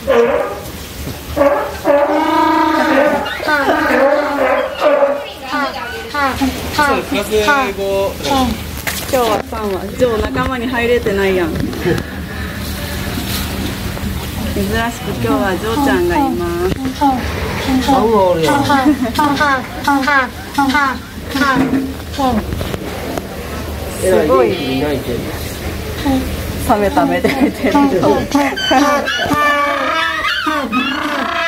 プラス5。今日は3はジョー仲間に入れてないやん。珍しく今日はジョーちゃんがいます。すごい冷めた目で見てる。